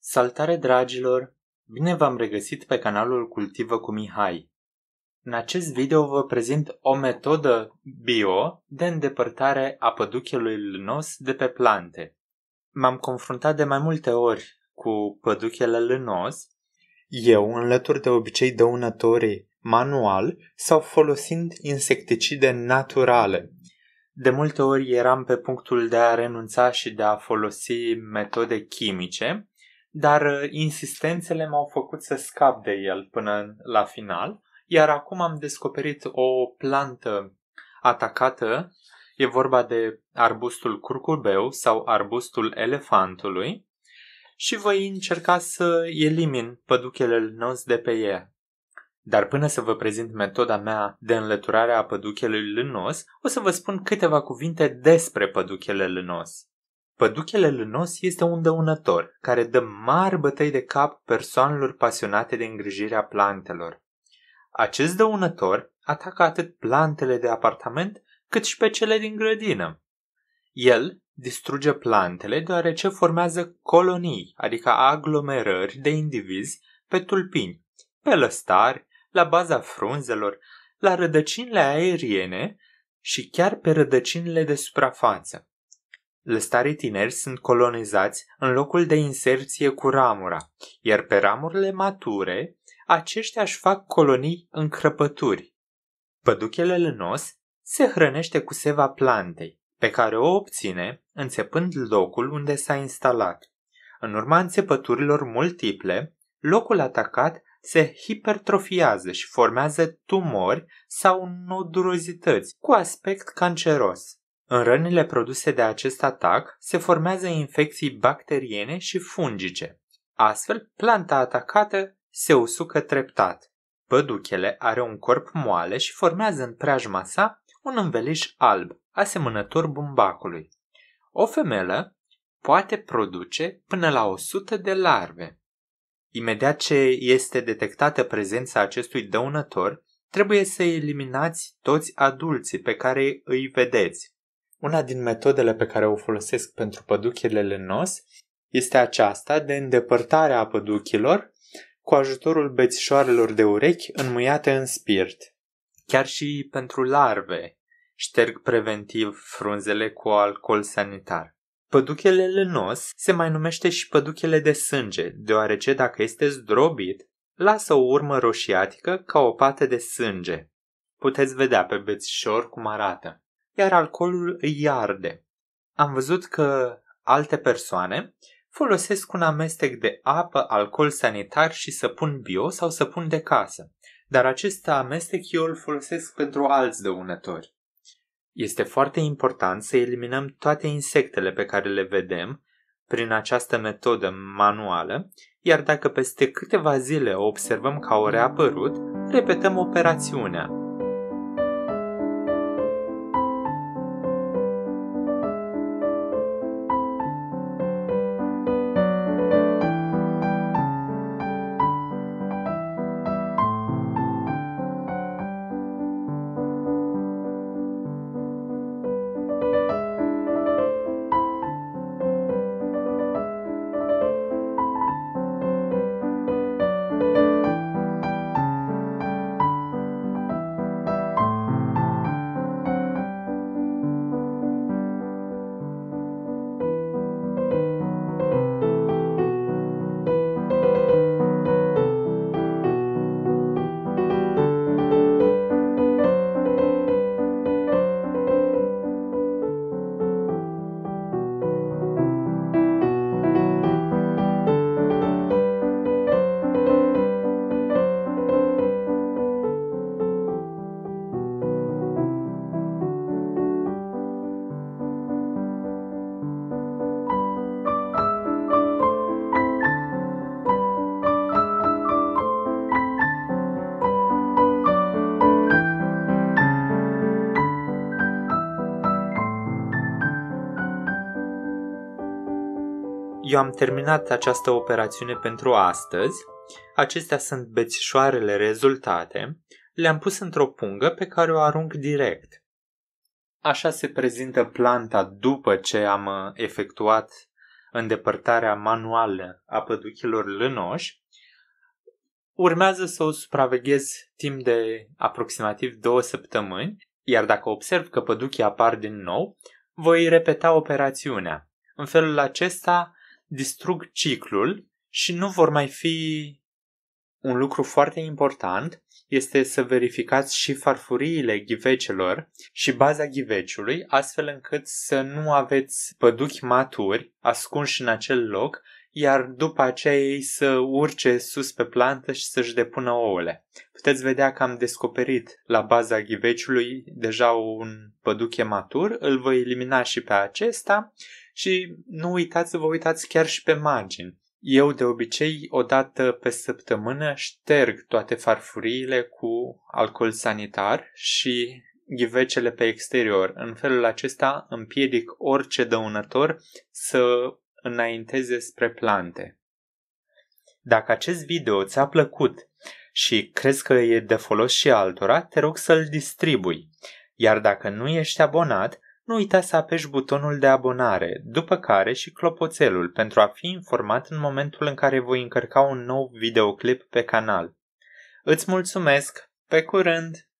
Salutare dragilor! Bine v-am regăsit pe canalul Cultivă cu Mihai. În acest video vă prezint o metodă bio de îndepărtare a păduchelui lănos de pe plante. M-am confruntat de mai multe ori cu păduchele lănos, eu înlătur de obicei dăunătorii manual sau folosind insecticide naturale. De multe ori eram pe punctul de a renunța și de a folosi metode chimice, dar insistențele m-au făcut să scap de el până la final, iar acum am descoperit o plantă atacată, e vorba de arbustul curcubeu sau arbustul elefantului și voi încerca să elimin păduchele lănos de pe ea. Dar până să vă prezint metoda mea de înlăturare a păduchelui lănos, o să vă spun câteva cuvinte despre păduchele lănos. Păduchele lănos este un dăunător care dă mari bătăi de cap persoanelor pasionate de îngrijirea plantelor. Acest dăunător atacă atât plantele de apartament cât și pe cele din grădină. El distruge plantele deoarece formează colonii, adică aglomerări de indivizi pe tulpini, pe lăstari, la baza frunzelor, la rădăcinile aeriene și chiar pe rădăcinile de suprafață. Lăstarii tineri sunt colonizați în locul de inserție cu ramura, iar pe ramurile mature, aceștia își fac colonii în crăpături. Păduchele lănos se hrănește cu seva plantei, pe care o obține înțepând locul unde s-a instalat. În urma înțepăturilor multiple, locul atacat se hipertrofiază și formează tumori sau nodurozități cu aspect canceros. În rănile produse de acest atac se formează infecții bacteriene și fungice. Astfel, planta atacată se usucă treptat. Păduchele are un corp moale și formează în preajma sa un înveliș alb, asemănător bumbacului. O femelă poate produce până la 100 de larve. Imediat ce este detectată prezența acestui dăunător, trebuie să eliminați toți adulții pe care îi vedeți. Una din metodele pe care o folosesc pentru păduchele lănos este aceasta de îndepărtare a păduchilor cu ajutorul bețișoarelor de urechi înmuiate în spirit. Chiar și pentru larve șterg preventiv frunzele cu alcool sanitar. Păduchele lănos se mai numește și păduchele de sânge, deoarece dacă este zdrobit, lasă o urmă roșiatică ca o pată de sânge. Puteți vedea pe bețișor cum arată. Iar alcoolul îi arde. Am văzut că alte persoane folosesc un amestec de apă, alcool sanitar și săpun bio sau săpun de casă, dar acest amestec eu îl folosesc pentru alți dăunători. Este foarte important să eliminăm toate insectele pe care le vedem prin această metodă manuală, iar dacă peste câteva zile observăm că au reapărut, repetăm operațiunea. Eu am terminat această operațiune pentru astăzi. Acestea sunt bețișoarele rezultate. Le-am pus într-o pungă pe care o arunc direct. Așa se prezintă planta după ce am efectuat îndepărtarea manuală a păduchilor lănoși, urmează să o supraveghez timp de aproximativ 2 săptămâni, iar dacă observ că păduchii apar din nou, voi repeta operațiunea. În felul acesta distrug ciclul și nu vor mai fi. Un lucru foarte important este să verificați și farfuriile ghivecelor și baza ghiveciului, astfel încât să nu aveți păduchi maturi ascunși în acel loc, iar după aceea ei să urce sus pe plantă și să-și depună ouăle. Puteți vedea că am descoperit la baza ghiveciului deja un păduche matur, îl voi elimina și pe acesta și nu uitați să vă uitați chiar și pe margini. Eu de obicei o dată pe săptămână șterg toate farfuriile cu alcool sanitar și ghivecele pe exterior. În felul acesta împiedic orice dăunător să înainteze spre plante. Dacă acest video ți-a plăcut și crezi că e de folos și altora, te rog să-l distribui. Iar dacă nu ești abonat, nu uita să apeși butonul de abonare, după care și clopoțelul pentru a fi informat în momentul în care voi încărca un nou videoclip pe canal. Îți mulțumesc! Pe curând!